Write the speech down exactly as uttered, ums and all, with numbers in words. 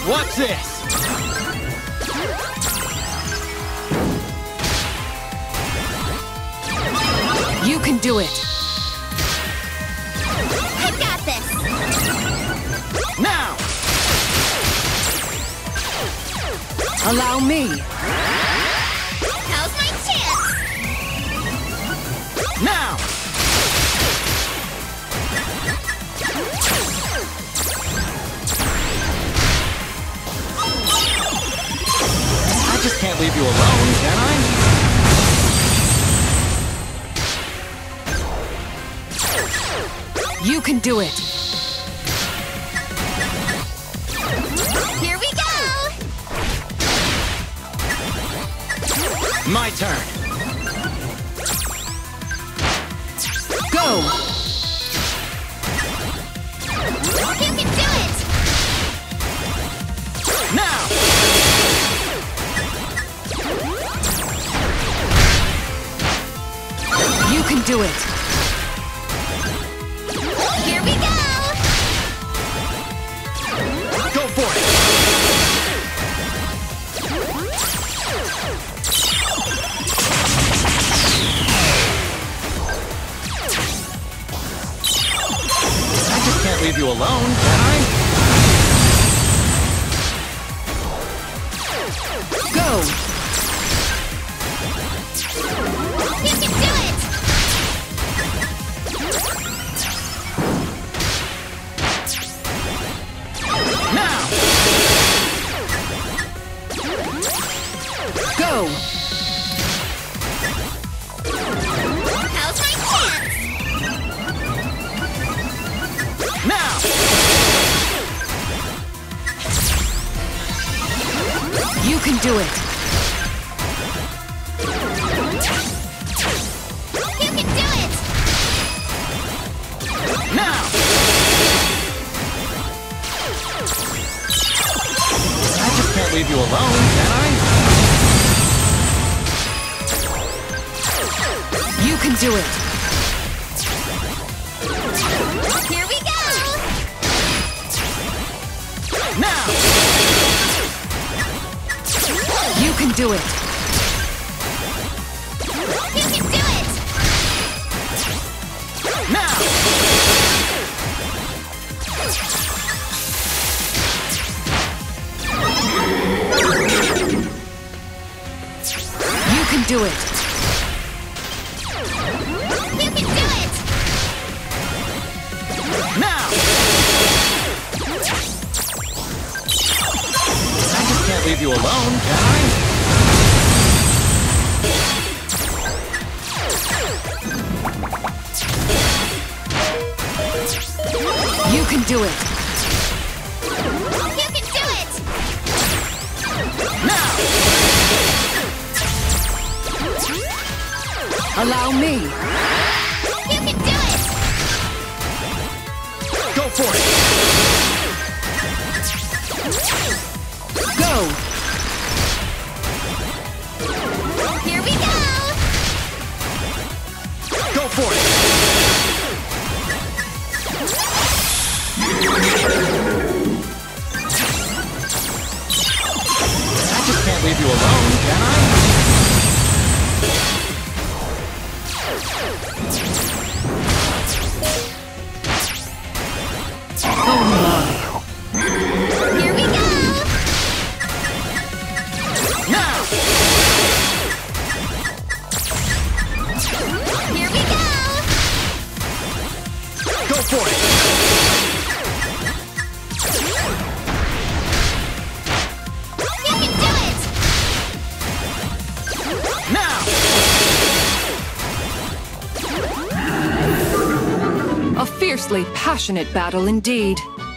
Watch this! You can do it! I got this! Now! Allow me! Now's my chance! Now! I just can't leave you alone, can I? You can do it! Here we go! My turn. Go! You can do it! Now! You can do it! Here we go! Go for it! I just can't leave you alone, can I? Go! You can do it! Now! Go! Now's my chance! Now! You can do it! You can do it! Now! I just can't leave you alone, can I? You can do it! Here we go! Now! You can do it! You can do it! Now! You can do it! You can do it! Now! I just can't leave you alone, can I? You can do it! You can do it! Now! Allow me! You can do it! Go for it! Go! Here we go! Go for it! I just can't leave you alone, can I? Oh my! Here we go! Now! Here we go! Go for it! You can do it! Now! A fiercely passionate battle indeed.